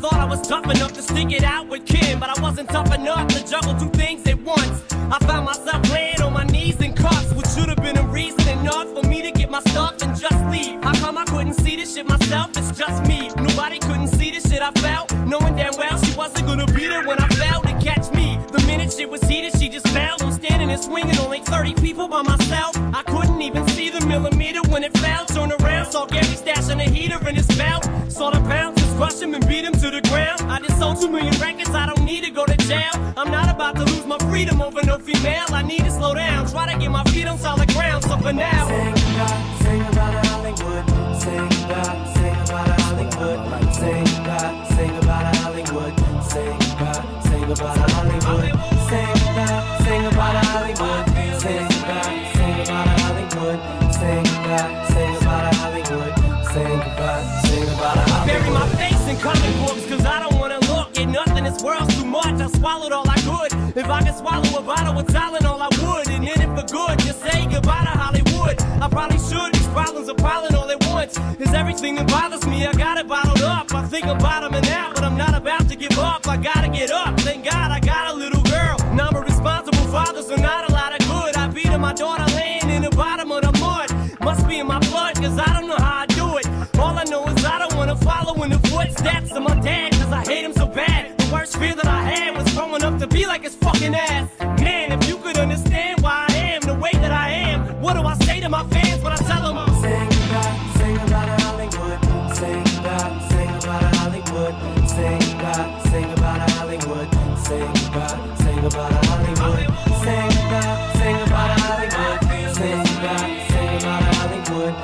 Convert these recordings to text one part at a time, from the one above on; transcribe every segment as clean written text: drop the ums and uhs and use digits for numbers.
thought I was tough enough to stick it out with Kim, but I wasn't tough enough to juggle two things at once. I found myself laying on my knees in cuffs, which should have been a reason enough for me to get my stuff and just leave. How come I couldn't see this shit myself? It's just me. Nobody couldn't see the shit I felt, knowing damn well she wasn't gonna be there when I fell to catch me. The minute shit was heated, she just fell. I'm standing and swinging, only 30 people by myself. I couldn't even see the millimeter when it fell. Turned around, saw Gary stashing a heater in his belt. Saw the bouncers crush him and beat him to the ground. I just sold 2 million records, I don't need to go to jail. I'm not about to lose my freedom over no female. I need to slow down, try to get my feet on solid ground. So for now, sing about Hollywood. Sing about Hollywood. Sing about Hollywood. Sing about Hollywood. Sing about Hollywood. Sing about Hollywood. Sing about Hollywood. Sing about Hollywood. Sing about Hollywood. Bury my face in comic books, cause I don't wanna look at nothing. This world's too much, I swallowed all I could. If I could swallow a bottle of Tylenol, I would. And in it for good, just say goodbye to Hollywood. I probably should, these problems are piling all at once. It's everything that bothers me, I got it bottled up. I think I'm bottoming out, but I'm not about to give up. I gotta get up, thank God I got a little girl. Now I'm a responsible father, so not a lot of good. I beat my daughter laying in the bottom of the mud. Must be in my blood, cause I don't know how I do it. All I know is I don't wanna follow in the footsteps of my dad, cause I hate him so bad. The worst fear that I had was growing up to be like his fucking ass. Man, if you could understand why I am the way that I am, what do I say to my fans when I tell them? Sing about Hollywood. Sing about Hollywood. Sing about Hollywood. Sing about Hollywood. Sing about Hollywood. Sing about Hollywood. Sing about Hollywood.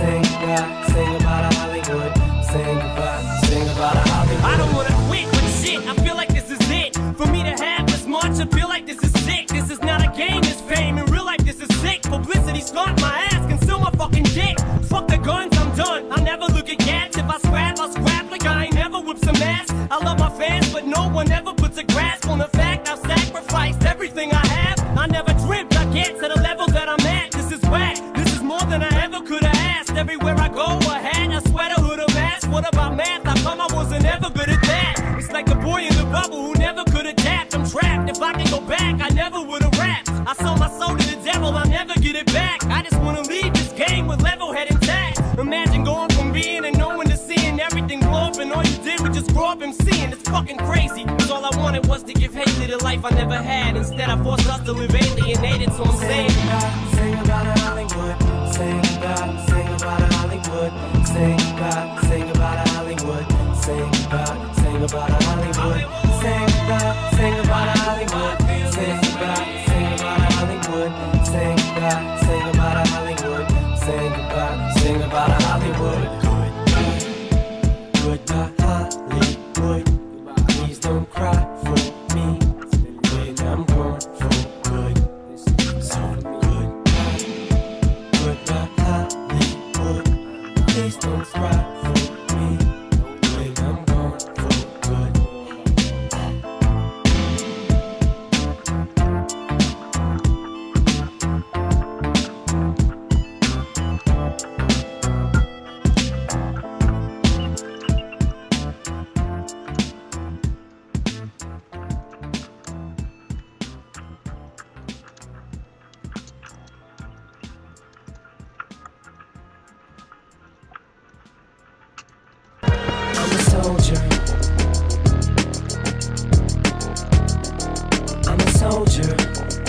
Sing about Hollywood. I don't wanna quit, but shit, I feel like this is it. For me to have this much, I feel like this is sick. This is not a game, this fame. In real life, this is sick. Publicity scarred my ass, conceal my fucking dick. Fuck the guns, I'm done. I'll never look at cats. If I scrap, I'll scrap like I ain't never whipped some ass. I love my fans, but no one ever puts a grasp on the fact I've sacrificed everything I have. I never dreamt I'd get to the level that I'm at. This is whack. This is more than I ever could have asked. Everywhere I go, a hat, a sweater, hood, a mask. What about math? How come I wasn't ever good at that? It's like the boy in the bubble who never could adapt. I'm trapped. If I can go back, I never would have rapped. I sold my soul to the devil, I'll never get it back. I just wanna leave this game with level head intact. Imagine going from being and knowing to seeing everything blow up, and all you did was just grow up and seeing. It's fucking crazy. Cause all I wanted was to give Haley the life I never had. Instead, I forced us to live alienated, so I'm saying Sing about Hollywood. Sing about Hollywood. Sing about Hollywood. Sing about Hollywood. Sing about Hollywood. Sing about Hollywood. Sing about Hollywood. Sing about Hollywood. Goodbye Hollywood. Please don't cry for me when I'm gone for good. So good. Goodbye Hollywood. Please don't cry for me when I'm gone for good. Soldier. I'm a soldier.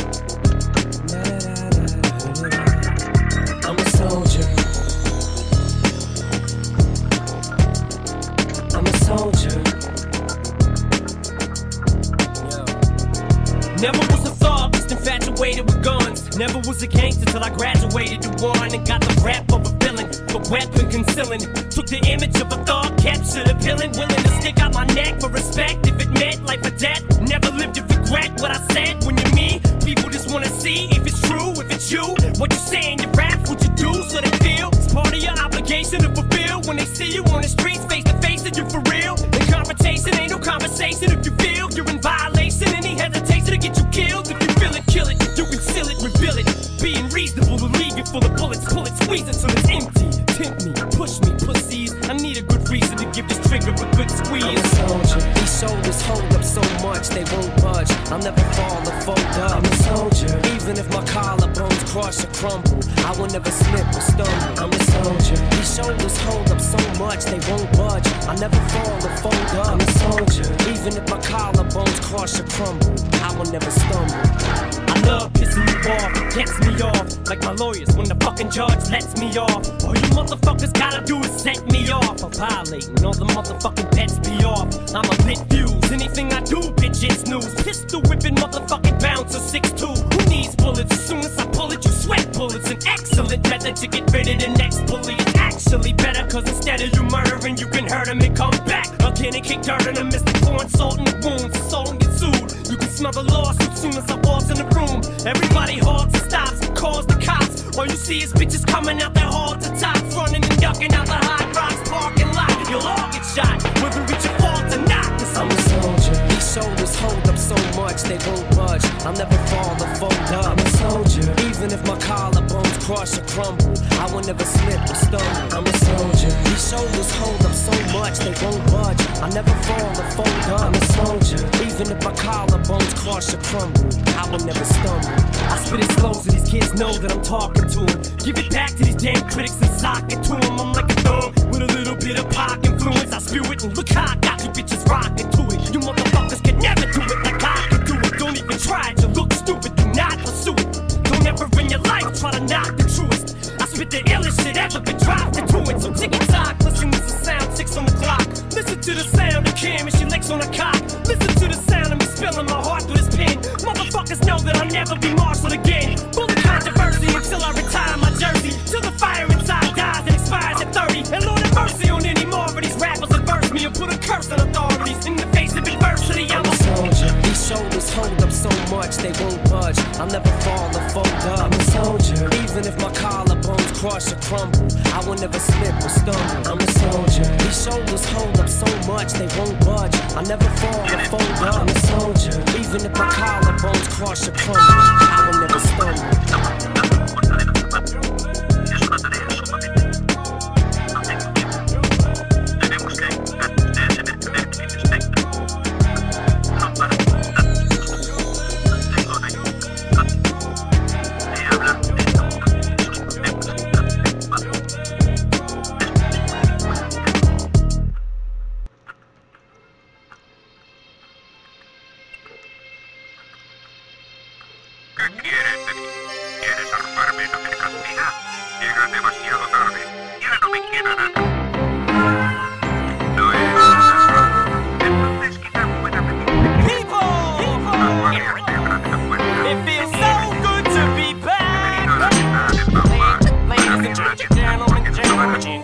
I'm a soldier. I'm a soldier. never was a thug, just infatuated with guns. Never was a gangster till I graduated to one and got the rap of a villain, the weapon concealing. Took the image of a thug, captured a villain, willing to stick out my neck for respect if it meant life or death. Never lived to regret what I said. When you're me, people just wanna see if it's true, if it's you. What you say in your rap, what you do, so they feel it's part of your obligation to fulfill. When they see you on the streets, face to face, that you're for real. And confrontation ain't no conversation if you feel you're in violation. Any hesitation to get you killed. If you feel it, kill it. You conceal it, reveal it. Being reasonable to leave you full of bullets, pull it, squeeze it till it's empty. tempt me, push me, pussies. I need a good reason to give this trigger a good squeeze. I'm a soldier. These shoulders hold up so much they won't budge. I'll never fall or fold up. I'm a soldier. Even if my collarbones crush or crumble, I will never slip or stumble. I'm a soldier. These shoulders hold up so much they won't budge. I'll never fall or fold up. I'm a soldier. Even if my collarbones crush or crumble, I will never stumble. I love pissing you off, it gets me off. Like my lawyers when the fucking judge lets me off. All you motherfuckers gotta do is set me off. I'm violating all the motherfucking bets be off. I'm a lit fuse, anything I do, bitch, it's news. Pistol whipping motherfucking bouncer 6'2". Who needs bullets? As soon as I pull it, you sweat bullets. An excellent method to get rid of the next bully. It's actually better, cause instead of you murdering, you can hurt him and come back again and kick dirt in him. Mr. Pouring salt in the wounds, the soul and get sued. You can smell the lawsuit soon as I walk in the room. Everybody halts and stops and calls the cops. All you see is bitches coming out their hall to tops, running and ducking out the Hot Rocks parking lot. You'll all get shot, whether it's your fault or not. Cause I'm a soldier. These shoulders hold up so much they won't budge. I'll never fall or fold up. I'm a soldier. Even if my collarbones crush or crumble, I will never slip or stumble. I'm a soldier. These shoulders hold up so much they won't budge. I'll never fall or fold up. I'm a soldier. Even if my collarbones crush or crumble, I will never stumble. I spit it slow so these kids know that I'm talking to them. Give it back to these damn critics and sock it to them. I'm like a thug with a little bit of pop influence. I spew it and look how I got you bitches rocking to it. You motherfuckers can never do it like I can do it. Don't even try it, you look stupid, do not pursue it. Don't ever in your life try to knock the truest. I spit the illest shit ever been dropped into it. So tick-tock, listen to the sound, 6 on the clock. Listen to the sound of Kim and she licks on the cock. Listen to the sound of me spilling my heart through this pen. Motherfuckers know that I'll never be marshaled again. Full of controversy until I retire my jersey. Till the fire inside dies and expires at 30. And Lord have mercy on any more of these rappers that verse me and put a curse on authorities. In the face of adversity, I'm a soldier. These shoulders hold up so much they won't budge. I'll never fall or fold up. I'm a soldier. Even if my collarbones crush or crumble, I will never slip or stumble. I'm a soldier. These shoulders hold up so much they won't budge. I'll never fall or fold up. I'm a soldier. Even if my collarbones crush or crumble, I will never stumble. ¿Quieres arroparme en la cantina? Llega demasiado tarde. Ya no me queda nada. No es nada. Entonces quizá pueda pedir. It feels so good to be back. Ladies and gentlemen,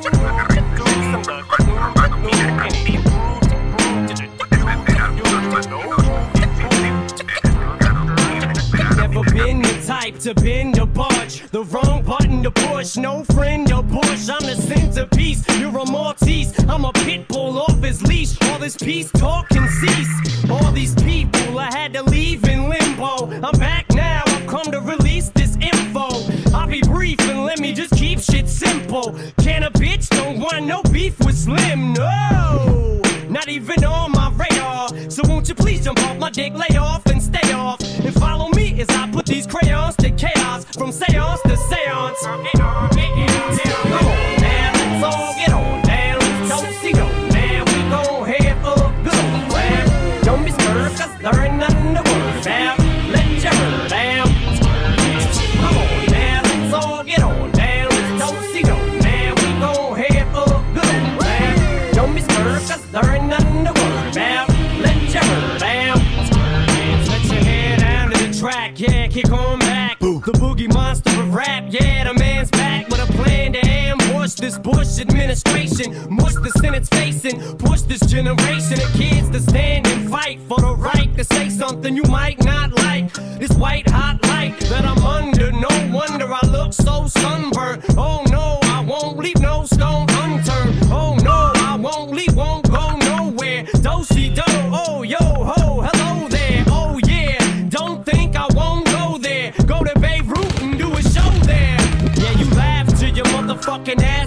never been the type to bend or budge. The wrong button to push. No friend or bush. I'm the centerpiece. You're a Maltese. I'm a pit bull off his leash. All this peace talk can cease. All these people I had to leave in limbo. I'm back now. I've come to release this info. I'll be brief and let me just keep shit simple. Can a bitch don't want no beef with Slim? No, not even on my radar. So won't you please jump off my dick, lay off and stay off, and follow me as I put these crayons to chaos, from seance to seance. Come on now, let's all get on down. Don't see no man, we gon' have a good old laugh. Don't be scared, cause there ain't nothing to worry about. Let your hair down. Come on now, let's all get on down. Don't see no man, we gon' have a good old laugh. Don't be scared, cause there ain't nothing to worry about. Let your hair down. Let your hair down to the track, yeah, kick on back. The boogie monster of rap, yeah, the man's back with a plan to ambush this Bush administration. Mush the Senate's facing, push this generation of kids to stand and fight for the right to say something you might not like. This white hot light that I'm under, no wonder I look so sunburned. Oh no, I won't leave no stone unturned. Oh no, I won't leave, won't go nowhere. Do-si-do, oh yo ho, hello there. Oh yeah, don't think I won't go there. Go to Beirut and do a show there. Yeah, you laugh till your motherfucking ass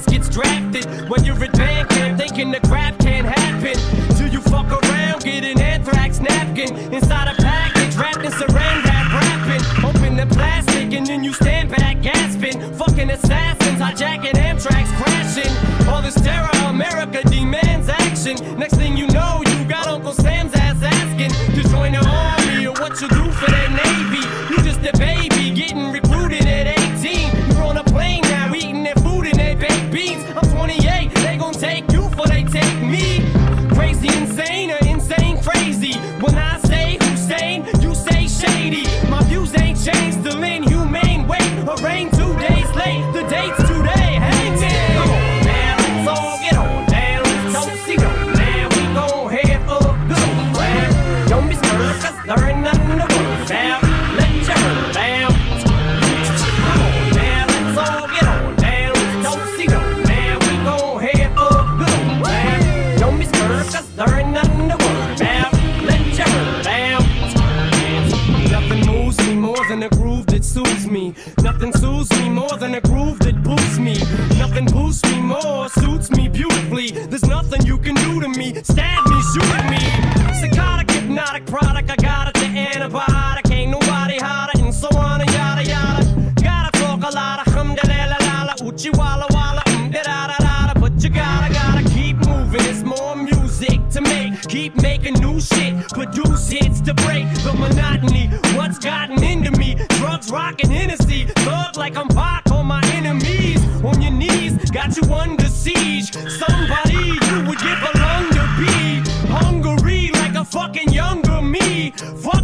always gets drafted. When you're at band camp thinking the crap can't happen, till you fuck around, get an anthrax napkin inside a package wrapped in saran wrap wrapping. Open the plastic and then you stand back gasping. Fucking assassins hijacking Amtrak's crashing. All this terror, America demands action. Next thing you know, you got Uncle Sam's ass asking to join the army or what you do for that Navy. You just a baby getting recruited at 18. You're on a plane now eating their food and their baked beans. I'm 28, they gon' take you for they take me. Crazy insane or insane crazy. When I say Hussein, you say shady. My views ain't changed, still inhumane. Wait, arraign 2 days late, the date's today. Hey man, come on now, let's all get on down. Don't see no man, we gon' head for a good round. Don't be scared, cause there ain't nothing to worry about. Let your hair down. Come on now, let's all get on down. Don't see no man, we gon' head for a good round. Don't be scared, cause there ain't nothing to worry about. Let your hair down. Nothing moves me more than a groove that soothes me. Nothing soothes me more than a groove that boosts me. Nothing boosts me more, suits me beautifully. There's nothing you can do to me. Stab me, shoot me. Psychotic, hypnotic product, I got it, the antibiotic. Ain't nobody hotter, and so on and yada yada. Gotta talk a lot of hum-da-la-la-la-la, uchi-walla-walla, da-da-da-da-da. But you gotta keep moving, there's more music to make. Keep making new shit, produce hits to break the monotony. What's gotten into me? Drugs, rockin' Hennessy. Thug like I'm Pac on my enemies. On your knees, got you under siege. Somebody you would give a lung to be. Hungry like a fucking younger me. Fuck